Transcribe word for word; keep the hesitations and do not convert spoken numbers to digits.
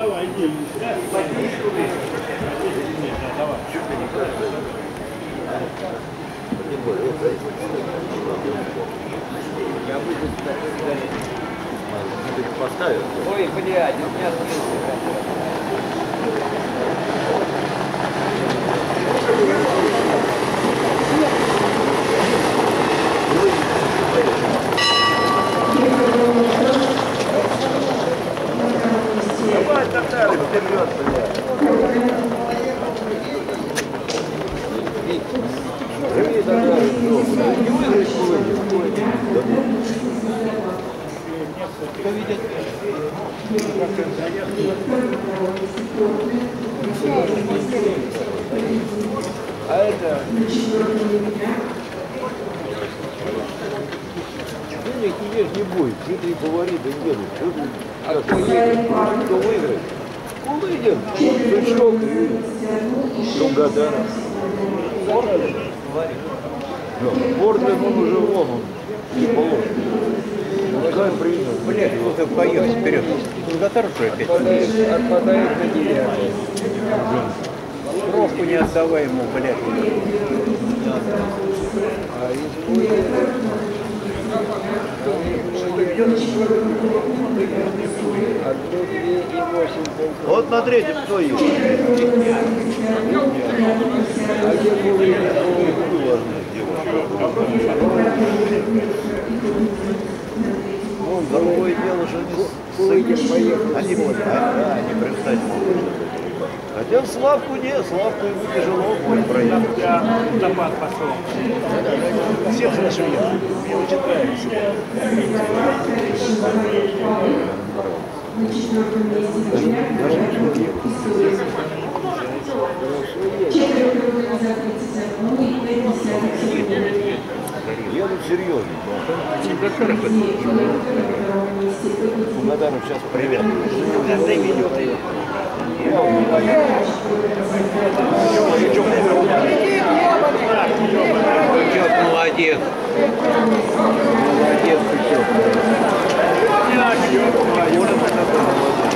Давай, иди. Давай. Я буду поставил. Ой, блядь, у меня Давай, Татарин, вперед, блядь. живи, Татарин, не выиграешь, Кто видит? А это... Денег не ешь, не будет. Жители повари, да едут. А кто едет? Кто выиграет? Кто выйдет? Сучок и Тунгадана. Бортлин, он уже вон, он не положен. Пускай принял. Блядь, кто-то поехал вперед. Тунгатар уже опять. Отпадает на девятый. Пробку не отдавай ему, блядь. А если будет... Одну, две и восемь полков. Вот на третьем кто есть? А где были? Вон, другое дело, что они с этим они могут, да, они представить могут. Хотя в Славку нет, Славку ему тяжело будет проехать. Я автомат пошел. Все хорошо едут. Мне очень нравится. Едут серьезно. Тунгатаров сейчас привет. Ты ведет ее. Чёт, молодец. Молодец, ты чё. Я,